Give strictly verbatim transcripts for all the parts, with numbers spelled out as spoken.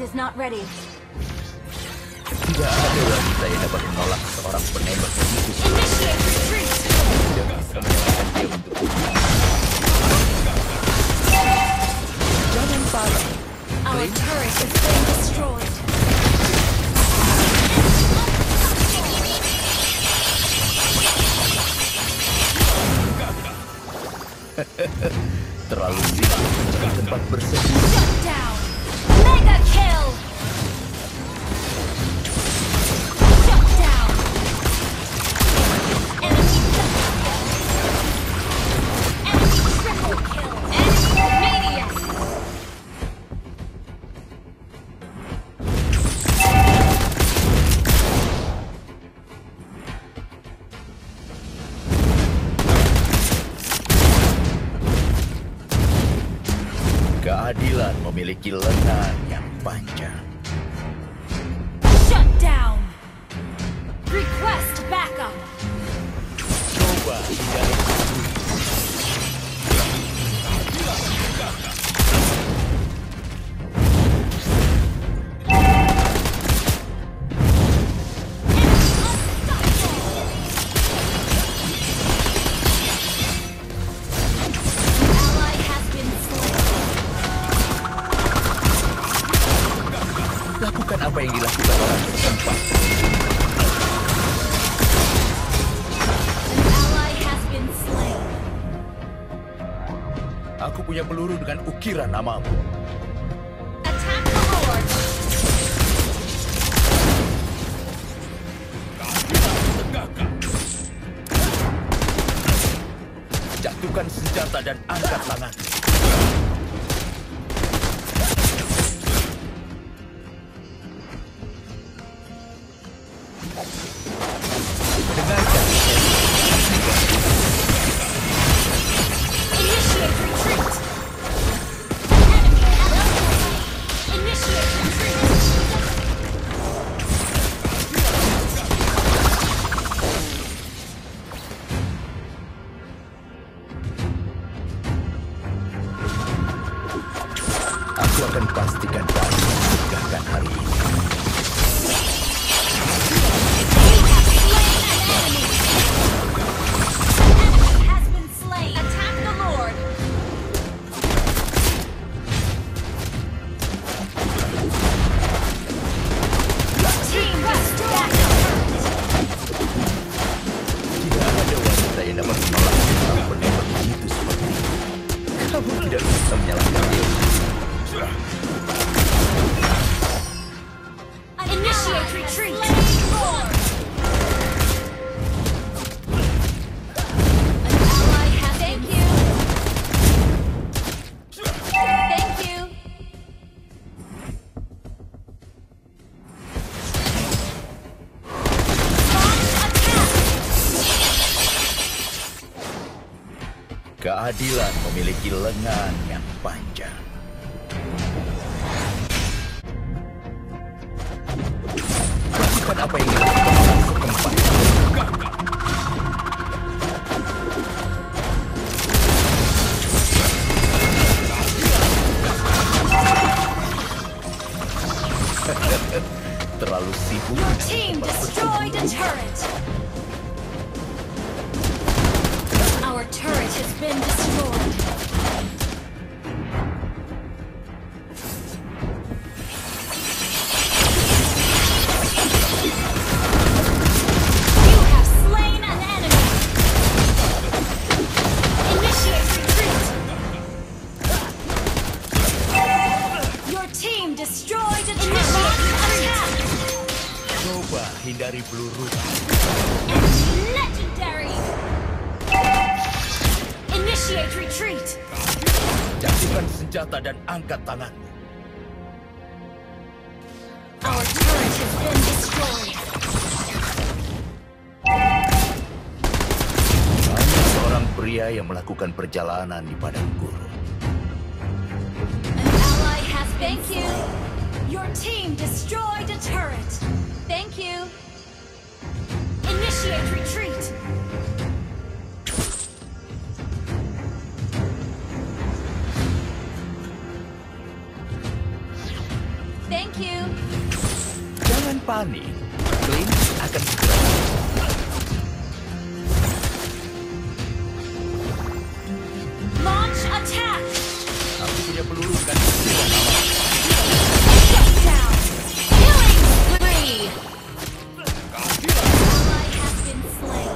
is not ready. Tidak ada wanita yang dapat menolak seorang penembak begitu. Initiate retreat. Tidak bisa menyalahkan dia untuk jangan parah. Our turret has been destroyed. Terlalu sibuk mencari tempat bersembunyi. Shut down. Mega kill. Shut down. Enemy double kill. Enemy triple kill. Enemy maniac. Keadilan memiliki lengan yang panjang. Shut down. Request backup. Coba hindari Ally has been slain. lakukan apa yang dilakukan orang setempat. Ally has been slain. Aku punya peluru dengan ukiran namamu. Attack the Lord. Jatuhkan senjata dan angkat tangan. Dengarkan. Initiate retreat. Enemy eliminated. Initiate retreat. Aku akan pastikan kamu tegakkan hari ini. Enemy has been slain. Attack the Lord. Team West backup. Tidak ada wanita yang dapat menolak seorang penembak begitu seperti ini. Kamu tidak bisa menyalahkan dia. Initiate retreat. An ally has Thank you. Thank you. Launch attack. Keadilan memiliki lengan yang panjang. Lakukan apa yang dilakukan orang setempat. Terlalu sibuk. Your team destroyed a turret. Our turret has been destroyed. You have slain an enemy. Initiate retreat. Your team destroyed a turret. Attack. Coba hindari peluru. Enemy legendary. Initiate retreat. Jatuhkan senjata dan angkat tanganmu. Our turret has been destroyed. Hanya seorang pria yang melakukan perjalanan di padang gurun. An ally has been Thank you. Your team destroyed a turret. Thank you. Initiate retreat. Thank you. panik, Clint akan segera. Launch attack! Aku punya peluru kan? Shut down! Killing spree! Ally has been slain.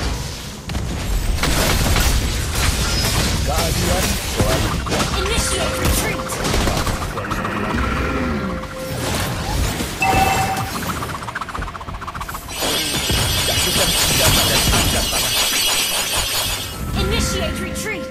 Keadilan selalu Initiate retreat! jatuhkan senjata dan angkat tangan. Initiate retreat!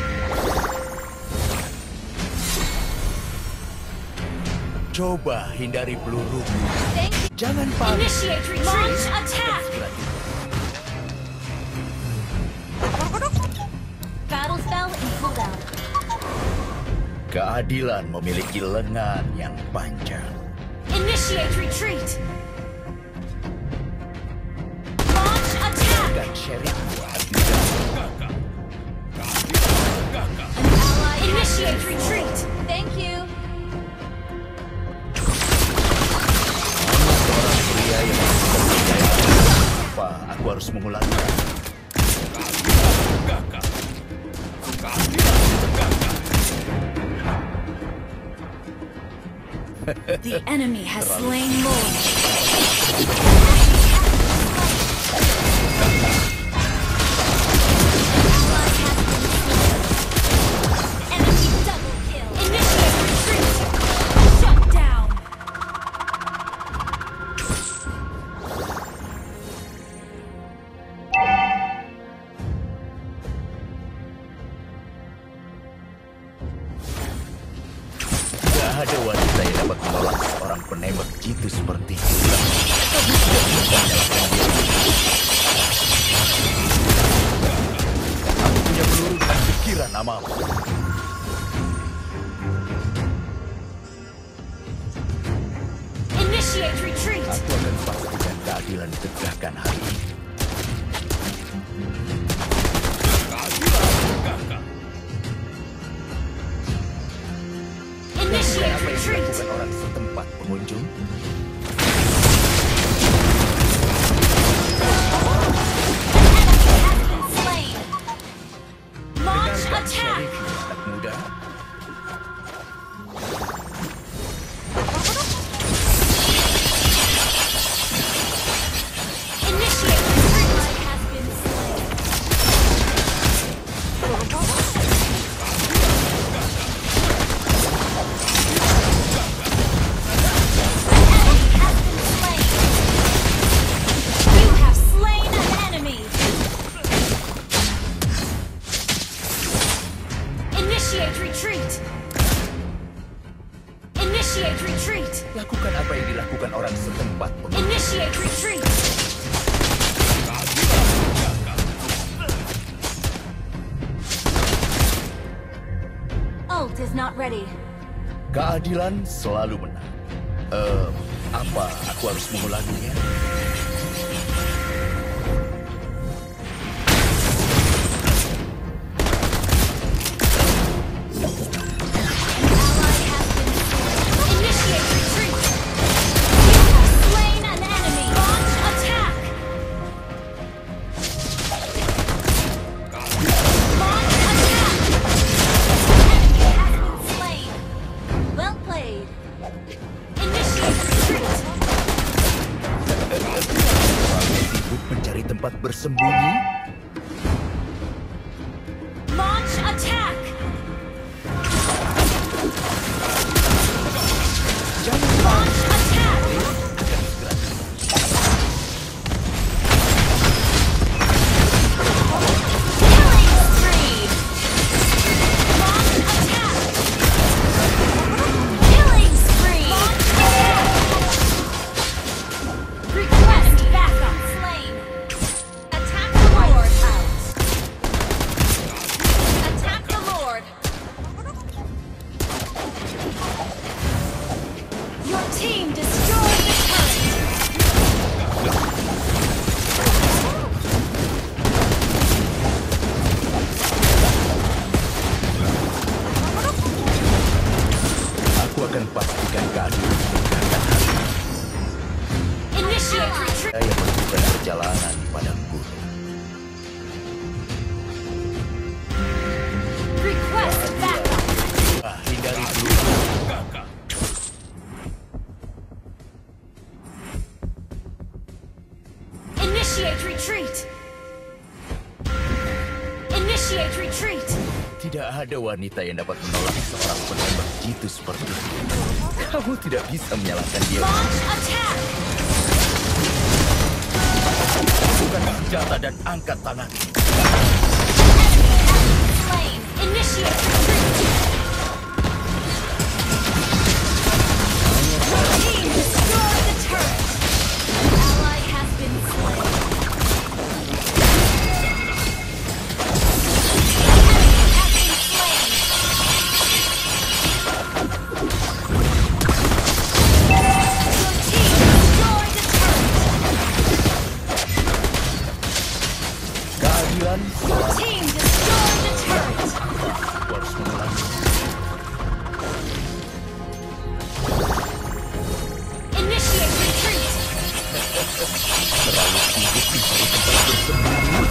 Coba hindari peluru. Thank you. Jangan panik. Initiate retreat! Launch attack! Battle spell in cooldown. Keadilan memiliki lengan yang panjang. Initiate retreat! Launch attack! Dan sheriff buat An ally initiate retreat! Thank you. seorang pria yang berpercaya. Apa aku harus mengulanginya? The enemy has slain Lord. Enemy double kill. Initiate retreat. Shut down. Tidak ada wanita yang dapat menolak seorang penembak jitu seperti itu. Kamu tidak bisa menyalahkan dia. Aku punya peluru dan pikiran namamu. Initiate retreat. Aku akan pastikan keadilan ditegakkan hari ini. Initiate Apa yang retreat. dilakukan orang setempat pengunjung? Has been slain. Launch Dengarkan attack. sheriff, anak muda. Initiate retreat. Has been slain. Enemy has been slain. You have slain an enemy. Initiate retreat. Initiate retreat. Lakukan apa yang dilakukan orang setempat pengunjung. Initiate retreat. Ult is not ready. Keadilan selalu menang. Eh, apa aku harus mengulanginya? Ally has been slain. Initiate retreat. You have slain an enemy. Launch attack. Launch attack. Enemy has been slain. Well played. Initiate retreat. Kamu sibuk mencari tempat bersembunyi? Launch attack. Jangan Launch attack. akan segera. Killing spree. Launch attack. Killing spree. Launch attack. Request backup. Slain. Attack the Lord. Initiate retreat. Initiate retreat. Tidak ada wanita yang dapat menolak seorang penembak jitu seperti itu. Kamu tidak bisa menyalahkan dia. Launch attack. Bukan senjata dan angkat tangan. Slain. Initiate retreat. Your team destroyed the turret. An ally has been slain. Your team destroyed the turret. Harus mengulangi. Initiate retreat. Terlalu sibuk mencari tempat bersembunyi.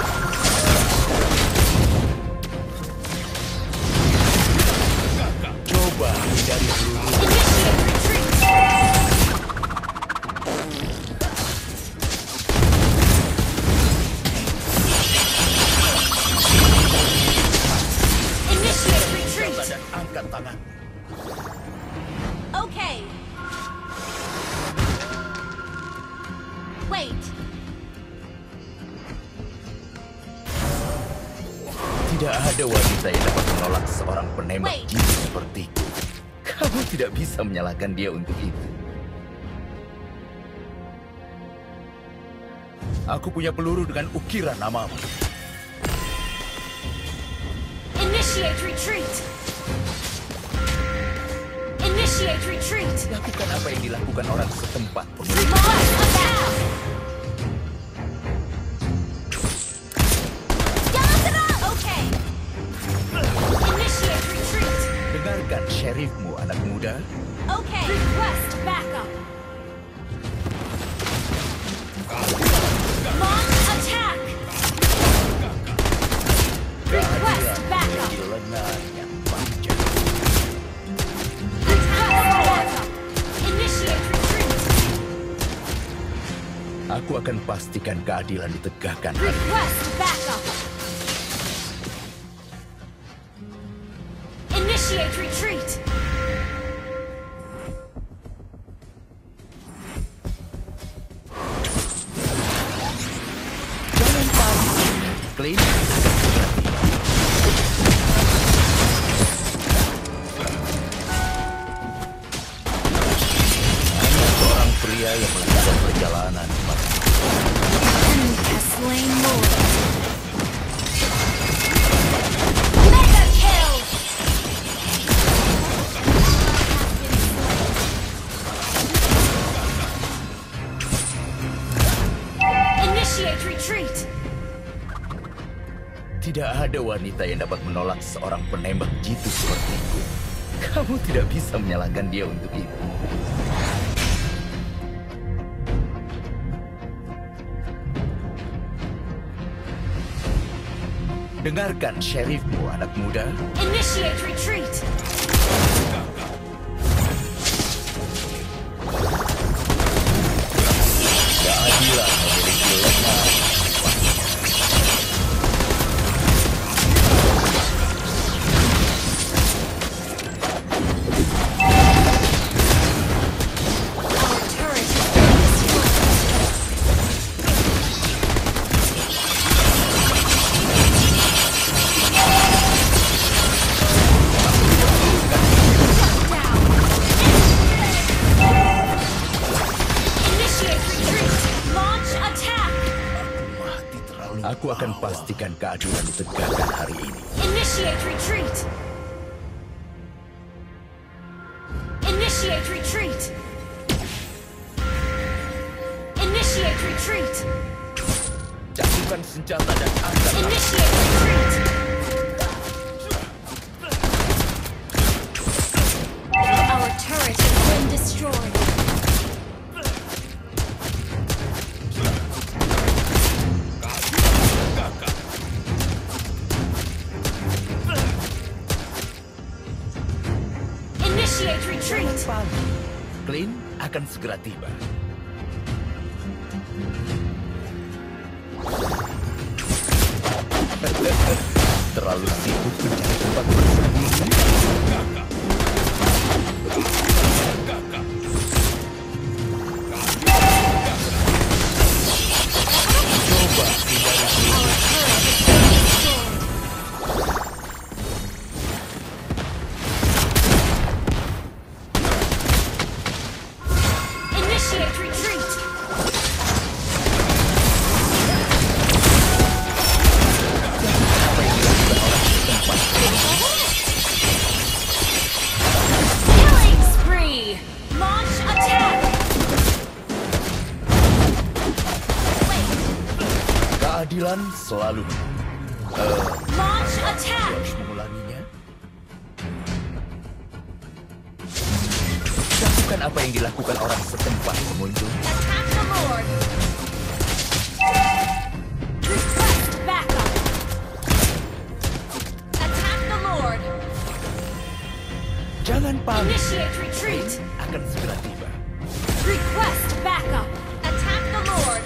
Coba hindari dulu. Initiate retreat. Initiate retreat. Dan angkat tangan. Okay. Wait. Tidak ada wanita yang dapat menolak seorang penembak Wait. jitu sepertiku. Kamu tidak bisa menyalahkan dia untuk itu. Aku punya peluru dengan ukiran namamu. Initiate retreat. Initiate retreat. Lakukan apa yang dilakukan orang setempat. Launch attack. Okay. Initiate retreat. Dengarkan syarifmu, anak muda. Okay. Request backup. Launch attack. Request backup. Di lengan yang panjang. Request backup. Initiate retreat. Aku akan pastikan keadilan ditegakkan hari ini. Request backup. Initiate retreat. Jangan panik. Clean akan segera tiba. Hanya seorang pria yang melakukan perjalanan. Enemy has slain Lord. Mega kill. Initiate retreat. Tidak ada wanita yang dapat menolak seorang penembak jitu sepertiku. Kamu tidak bisa menyalahkan dia untuk itu. Dengarkan syarifmu, anak muda. Initiate retreat. Keadilan memiliki lengan. Our turret has been destroyed. Shut down. Initiate retreat. Launch attack. Mati terlalu Aku akan pastikan keadilan ditegakkan hari ini. Initiate retreat. Initiate retreat. Initiate retreat. Jatuhkan senjata dan angkat tangan. Initiate retreat. Our turret has been destroyed. Initiate retreat. Clean akan segera tiba. Keadilan selalu menang. Eh, Launch aku attack! harus mengulanginya. Lakukan apa yang dilakukan orang setempat, pengunjung. Attack the Lord! Request backup! Attack the Lord! Jangan panik, Initiate retreat! akan segera tiba. Request backup! Attack the Lord!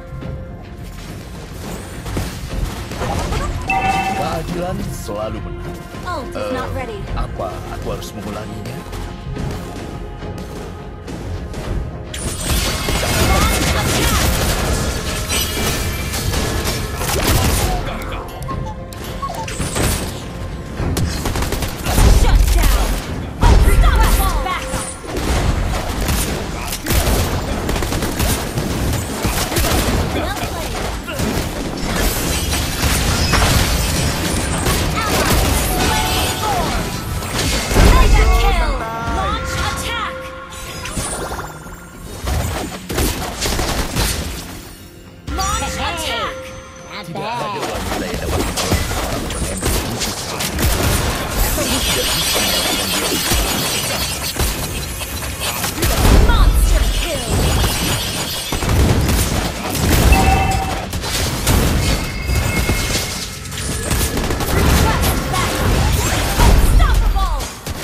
Keadilan selalu menang. Ult is Eh, not ready. Apa aku harus mengulanginya? Launch attack! Shut down! Unstoppable! Backup! Well played. Mega kill! Launch attack! Launch attack! Tidak ada wanita yang dapat menolak seorang penembak jitu seperti itu. Kamu tidak bisa melakukan dia. Monster kill! Request backup! Unstoppable!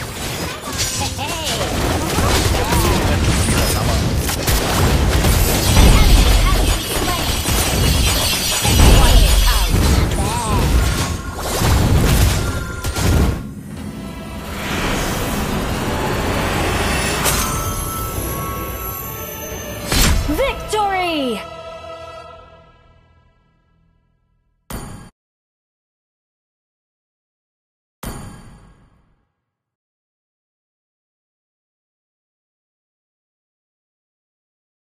Dengan istilah nama, An enemy has been slain! Quiet out! Victory!